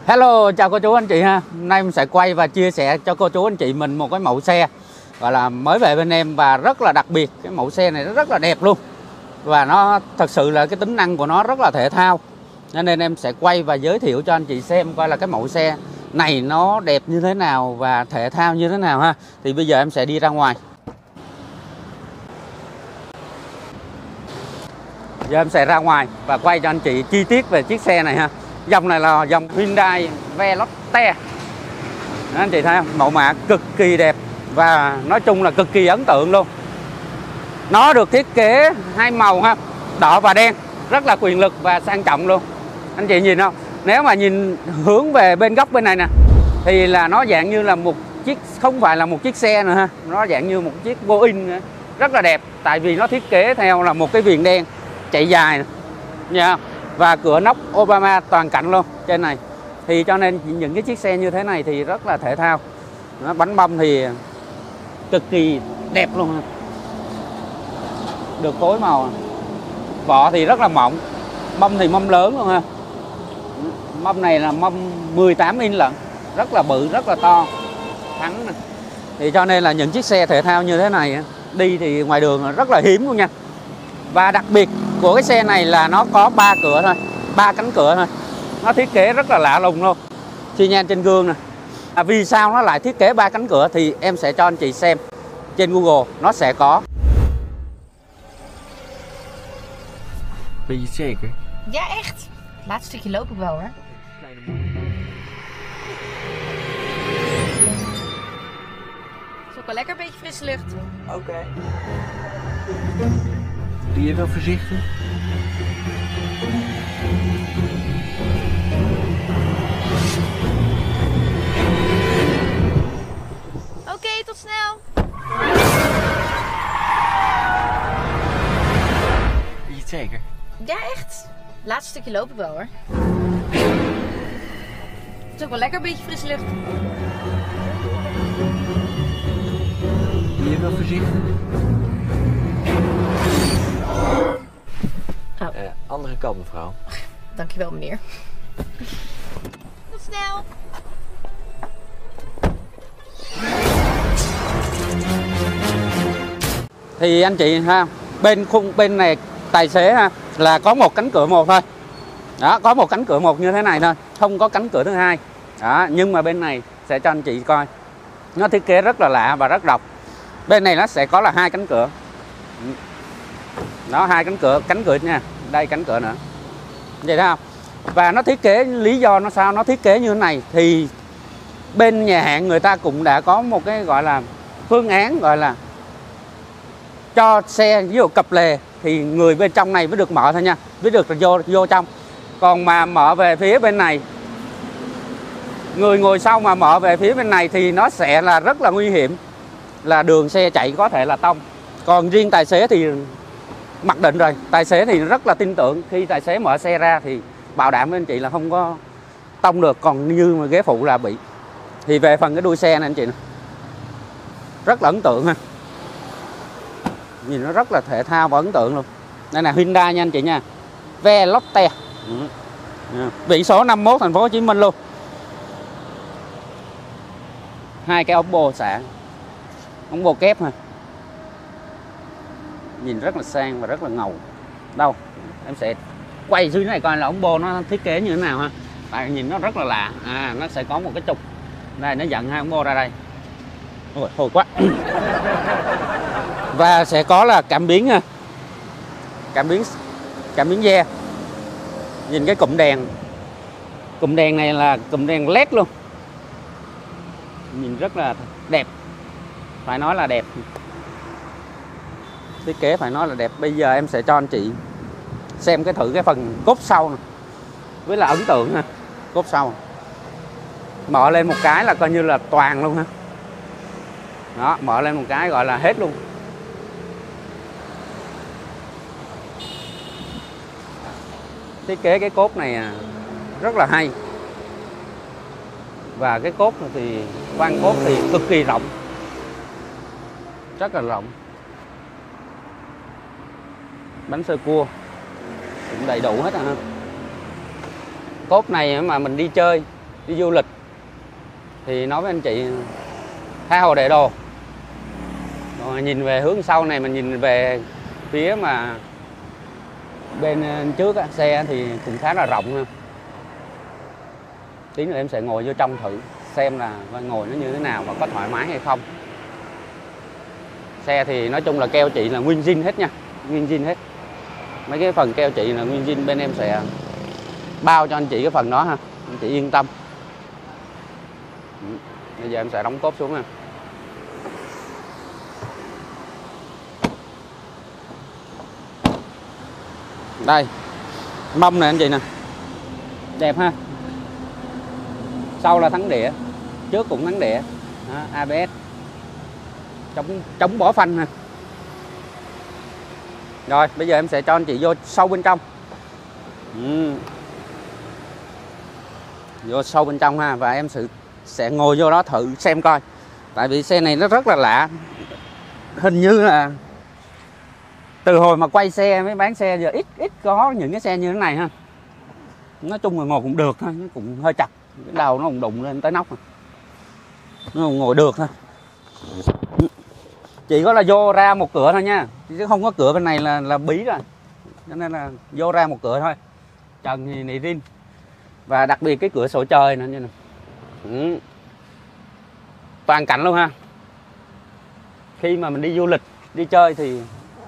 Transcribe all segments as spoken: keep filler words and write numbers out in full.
Hello, chào cô chú anh chị ha. Hôm nay mình sẽ quay và chia sẻ cho cô chú anh chị mình một cái mẫu xe gọi là mới về bên em và rất là đặc biệt. Cái mẫu xe này nó rất là đẹp luôn. Và nó thật sự là cái tính năng của nó rất là thể thao. Cho nên em sẽ quay và giới thiệu cho anh chị xem coi là cái mẫu xe này nó đẹp như thế nào và thể thao như thế nào ha. Thì bây giờ em sẽ đi ra ngoài. Giờ em sẽ ra ngoài và quay cho anh chị chi tiết về chiếc xe này ha. Dòng này là dòng Hyundai Veloster. Đó, anh chị thấy không? Mẫu mã cực kỳ đẹp và nói chung là cực kỳ ấn tượng luôn. Nó được thiết kế hai màu ha, đỏ và đen, rất là quyền lực và sang trọng luôn. Anh chị nhìn không? Nếu mà nhìn hướng về bên góc bên này nè thì là nó dạng như là một chiếc, không phải là một chiếc xe nữa ha, nó dạng như một chiếc Boeing nữa. Rất là đẹp tại vì nó thiết kế theo là một cái viền đen chạy dài nè. Nha. Và cửa nóc Obama toàn cảnh luôn trên này. Thì cho nên những cái chiếc xe như thế này thì rất là thể thao. Nó bánh bông thì cực kỳ đẹp luôn. Được phối màu. Vỏ thì rất là mỏng. Mâm thì mâm lớn luôn ha. Mâm này là mâm mười tám inch lận. Rất là bự, rất là to. Thắng nè. Thì cho nên là những chiếc xe thể thao như thế này đi thì ngoài đường rất là hiếm luôn nha. Và đặc biệt của cái xe này là nó có ba cửa thôi, ba cánh cửa thôi. Nó thiết kế rất là lạ lùng luôn. Xi nhan trên gương nè. À, vì sao nó lại thiết kế ba cánh cửa thì em sẽ cho anh chị xem. Trên Google nó sẽ có. Ben je zeker? Ja, echt. Laatste stukje loop ik wel hoor. Is ook wel lekker, een beetje frisse lucht. Oké. Doe je wel voorzichtig? Oké, tot snel. Ben je het zeker? Ja, echt. Laatste stukje loop ik wel hoor. Is ook wel lekker, een beetje frisse lucht. Doe je wel voorzichtig? Oh. Uh, andere kant, mevrouw. Dankjewel meneer. Tot snel. Thì anh chị ha, bên khung bên này tài xế ha là có một cánh cửa một thôi. Đó, có một cánh cửa một như thế này thôi, không có cánh cửa thứ hai. Đó, nhưng mà bên này sẽ cho anh chị coi. Nó thiết kế rất là lạ và rất độc. Bên này nó sẽ có là hai cánh cửa. Đó, hai cánh cửa, cánh cửa nha. Đây cánh cửa nữa. Vậy thấy không? Và nó thiết kế, lý do nó sao nó thiết kế như thế này thì bên nhà hãng người ta cũng đã có một cái gọi là phương án gọi là cho xe ví dụ cập lề thì người bên trong này mới được mở thôi nha, mới được vô vô trong. Còn mà mở về phía bên này, người ngồi sau mà mở về phía bên này thì nó sẽ là rất là nguy hiểm, là đường xe chạy có thể là tông. Còn riêng tài xế thì mặc định rồi, tài xế thì rất là tin tưởng, khi tài xế mở xe ra thì bảo đảm với anh chị là không có tông được, còn như mà ghế phụ là bị. Thì về phần cái đuôi xe này anh chị nè, rất là ấn tượng ha, nhìn nó rất là thể thao và ấn tượng luôn. Đây là Hyundai nha anh chị nha, Veloster, biển số năm mốt thành phố Hồ Chí Minh luôn. Hai cái ống bô xả, ống bô kép ha, nhìn rất là sang và rất là ngầu. Đâu em sẽ quay dưới này coi là ống bô nó thiết kế như thế nào ha. Tại nhìn nó rất là lạ. À, nó sẽ có một cái trục đây, nó dẫn hai ống bô ra đây. Ôi hồi quá. Và sẽ có là cảm biến ha, cảm biến cảm biến ve. Nhìn cái cụm đèn, cụm đèn này là cụm đèn led luôn, nhìn rất là đẹp, phải nói là đẹp. Thiết kế phải nói là đẹp. Bây giờ em sẽ cho anh chị xem cái thử cái phần cốp sau này. Với là ấn tượng ha. Cốp sau mở lên một cái là coi như là toàn luôn ha. Đó, mở lên một cái gọi là hết luôn. Thiết kế cái cốp này rất là hay. Và cái cốp thì khoang cốp thì cực kỳ rộng, rất là rộng. Bánh sơ cua cũng đầy đủ hết à. Cốp này mà mình đi chơi đi du lịch thì nói với anh chị tha hồ để đồ. Rồi nhìn về hướng sau này, mình nhìn về phía mà bên trước á, xe thì cũng khá là rộng ha. Tí nữa em sẽ ngồi vô trong thử xem là ngồi nó như thế nào và có thoải mái hay không. Xe thì nói chung là keo chỉ là nguyên zin hết nha, nguyên zin hết. Mấy cái phần keo chỉ là nguyên zin, bên em sẽ bao cho anh chị cái phần đó ha, anh chị yên tâm. Bây giờ em sẽ đóng cốp xuống nè. Đây, mâm này anh chị nè, đẹp ha. Sau là thắng đĩa, trước cũng thắng đĩa. Đó, a bê ét, chống chống bỏ phanh nè. Rồi bây giờ em sẽ cho anh chị vô sâu bên trong. Ừ. Vô sâu bên trong ha, và em sẽ sẽ ngồi vô đó thử xem coi. Tại vì xe này nó rất là lạ. Hình như là từ hồi mà quay xe mới bán xe giờ ít ít có những cái xe như thế này ha. Nói chung là ngồi cũng được thôi, nó cũng hơi chặt, cái đầu nó cũng đụng lên tới nóc, nó cũng ngồi được thôi. Chỉ có là vô ra một cửa thôi nha, chứ không có cửa bên này là là bí rồi, cho nên là vô ra một cửa thôi. Trần thì nỉ rin, và đặc biệt cái cửa sổ trời nữa như này. Ừ. Toàn cảnh luôn ha. Khi mà mình đi du lịch, đi chơi thì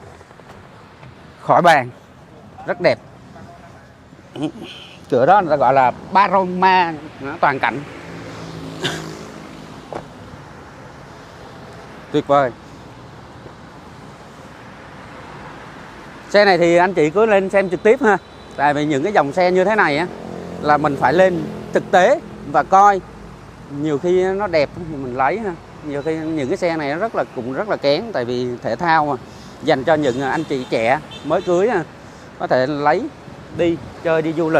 khỏi bàn, rất đẹp. Cửa đó người ta gọi là panorama, toàn cảnh. Tuyệt vời. Xe này thì anh chị cứ lên xem trực tiếp ha. Tại vì những cái dòng xe như thế này á là mình phải lên thực tế và coi. Nhiều khi nó đẹp thì mình lấy ha. Nhiều khi những cái xe này nó rất là cũng rất là kén, tại vì thể thao mà, dành cho những anh chị trẻ mới cưới ha, có thể lấy đi chơi, đi du lịch.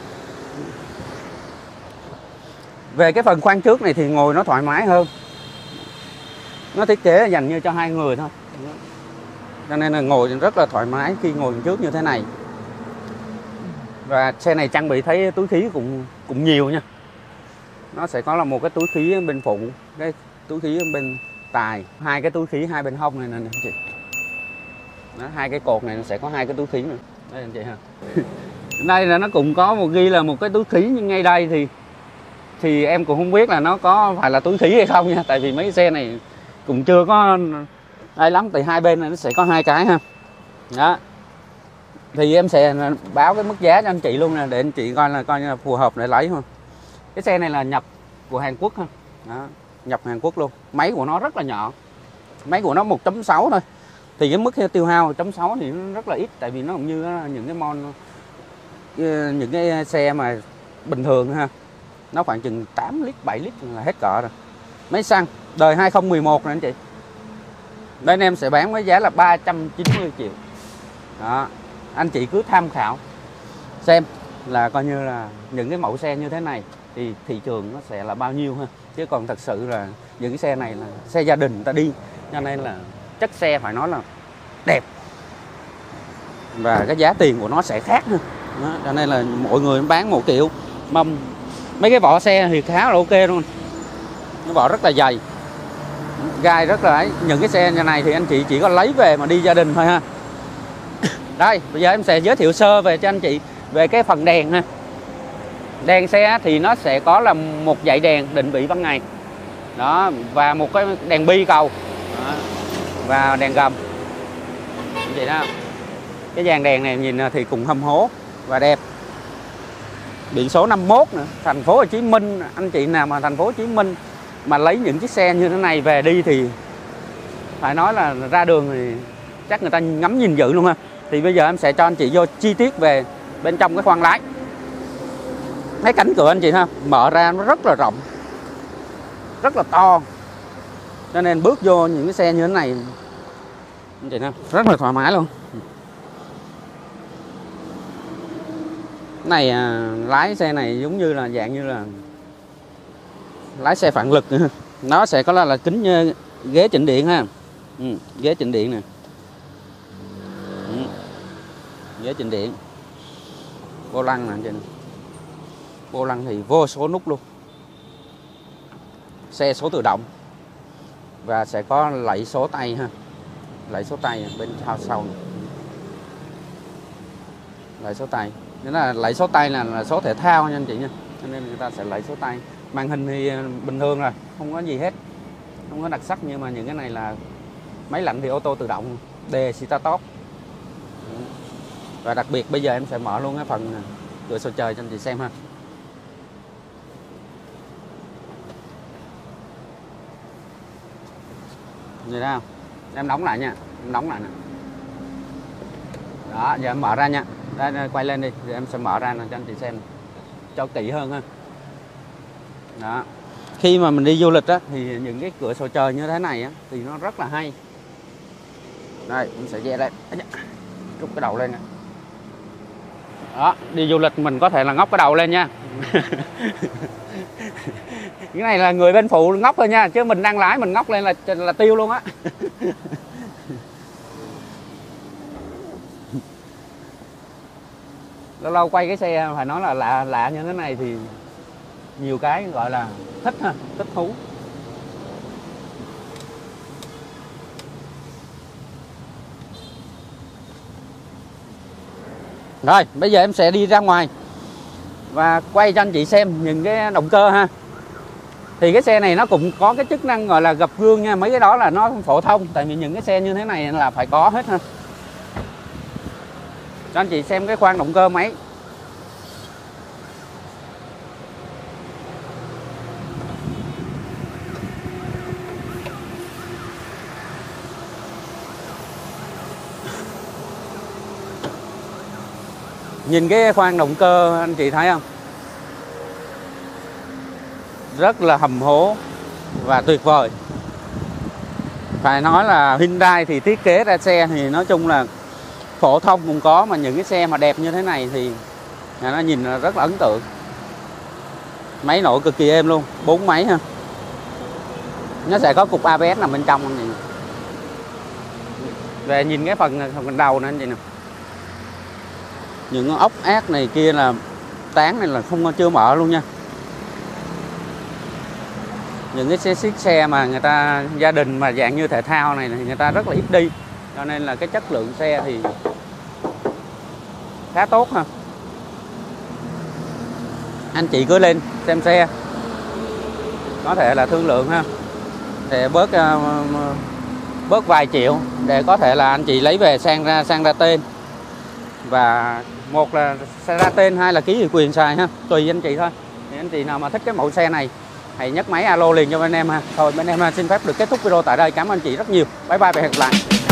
Về cái phần khoang trước này thì ngồi nó thoải mái hơn. Nó thiết kế dành như cho hai người thôi, cho nên là ngồi rất là thoải mái khi ngồi trước như thế này. Và xe này trang bị thấy túi khí cũng cũng nhiều nha. Nó sẽ có là một cái túi khí bên phụ, cái túi khí bên tài, hai cái túi khí hai bên hông này nè anh chị. Đó, hai cái cột này sẽ có hai cái túi khí nữa. Đây anh chị ha. Đây là nó cũng có một ghi là một cái túi khí, nhưng ngay đây thì thì em cũng không biết là nó có phải là túi khí hay không nha, tại vì mấy xe này cũng chưa có ai lắm. Từ hai bên này nó sẽ có hai cái ha. Đó. Thì em sẽ báo cái mức giá cho anh chị luôn nè, để anh chị coi là coi như là phù hợp để lấy thôi. Cái xe này là nhập của Hàn Quốc ha. Đó, nhập Hàn Quốc luôn. Máy của nó rất là nhỏ. Máy của nó một chấm sáu thôi. Thì cái mức tiêu hao một chấm sáu thì nó rất là ít, tại vì nó cũng như những cái mon những cái xe mà bình thường ha. Nó khoảng chừng tám lít, bảy lít là hết cỡ rồi. Máy xăng đời hai không một một nè anh chị. Bên em sẽ bán với giá là ba trăm chín mươi triệu. Đó, anh chị cứ tham khảo xem là coi như là những cái mẫu xe như thế này thì thị trường nó sẽ là bao nhiêu ha. Chứ còn thật sự là những cái xe này là xe gia đình người ta đi, cho nên là chất xe phải nói là đẹp, và cái giá tiền của nó sẽ khác ha. Đó, cho nên là mọi người bán một kiểu mâm. Mấy cái vỏ xe thì khá là ok luôn, nó vỏ rất là dày, gai rất là ấy. Những cái xe như này thì anh chị chỉ có lấy về mà đi gia đình thôi ha. Đây, bây giờ em sẽ giới thiệu sơ về cho anh chị về cái phần đèn ha. Đèn xe thì nó sẽ có là một dãy đèn định vị ban ngày. Đó, và một cái đèn bi cầu. Đó, và đèn gầm. Vậy đó. Cái dàn đèn này nhìn thì cũng hầm hố và đẹp. Biển số năm mốt nữa, thành phố Hồ Chí Minh. Anh chị nào mà thành phố Hồ Chí Minh mà lấy những chiếc xe như thế này về đi thì phải nói là ra đường thì chắc người ta ngắm nhìn dữ luôn ha. Thì bây giờ em sẽ cho anh chị vô chi tiết về bên trong cái khoang lái. Thấy cánh cửa anh chị ha, mở ra nó rất là rộng, rất là to, cho nên bước vô những cái xe như thế này anh chị ha, rất là thoải mái luôn. Này à, lái xe này giống như là dạng như là lái xe phản lực nữa. Nó sẽ có là, là kính ghế chỉnh điện ha. Ừ, ghế chỉnh điện nè. Ừ, ghế chỉnh điện. Vô lăng nè anh chị. Vô lăng thì vô số nút luôn. xe số tự động và sẽ có lẫy số tay ha, lẫy số tay ở bên sau sau này. Lẫy số tay, nghĩa là lẫy số tay là, là số thể thao nha anh chị nha, cho nên người ta sẽ lẫy số tay. Màn hình thì bình thường rồi, không có gì hết, không có đặc sắc, nhưng mà những cái này là máy lạnh thì ô tô tự động, đề start top. Và đặc biệt bây giờ em sẽ mở luôn cái phần cửa sổ trời cho anh chị xem ha. Nhìn thấy không? Em đóng lại nha, em đóng lại nè. Đó, giờ em mở ra nha. Đây, đây, quay lên đi, giờ em sẽ mở ra cho anh chị xem cho kỹ hơn ha. Đó. Khi mà mình đi du lịch á thì những cái cửa sổ trời như thế này á thì nó rất là hay. Đây, mình sẽ ve đây. Rút cái đầu lên nè. Đó, đi du lịch mình có thể là ngóc cái đầu lên nha. Cái này là người bên phụ ngóc thôi nha, chứ mình đang lái mình ngóc lên là là tiêu luôn á. Lâu lâu quay cái xe phải nói là lạ lạ như thế này thì nhiều cái gọi là thích ha, thích thú. Rồi, bây giờ em sẽ đi ra ngoài và quay cho anh chị xem những cái động cơ ha. Thì cái xe này nó cũng có cái chức năng gọi là gập gương nha. Mấy cái đó là nó phổ thông, tại vì những cái xe như thế này là phải có hết ha. Cho anh chị xem cái khoang động cơ máy. Nhìn cái khoang động cơ anh chị thấy không? Rất là hầm hố và tuyệt vời. Phải nói là Hyundai thì thiết kế ra xe thì nói chung là phổ thông cũng có, mà những cái xe mà đẹp như thế này thì nó nhìn rất là ấn tượng. Máy nổ cực kỳ êm luôn, bốn máy ha. Nó sẽ có cục a bê ét nằm bên trong anh chị. Về nhìn cái phần, phần đầu nữa anh chị nè. Những ốc ác này kia là tán này là không chưa mở luôn nha. Những cái xe chiếc xe mà người ta gia đình mà dạng như thể thao này thì người ta rất là ít đi, cho nên là cái chất lượng xe thì khá tốt ha. Anh chị cứ lên xem xe, có thể là thương lượng ha, để bớt bớt vài triệu để có thể là anh chị lấy về sang ra sang ra tên, và một là xe ra tên, hai là ký ủy quyền xài ha, tùy anh chị thôi. Thì anh chị nào mà thích cái mẫu xe này hãy nhấc máy alo liền cho bên em ha. Thôi bên em xin phép được kết thúc video tại đây. Cảm ơn anh chị rất nhiều. Bye bye và hẹn gặp lại.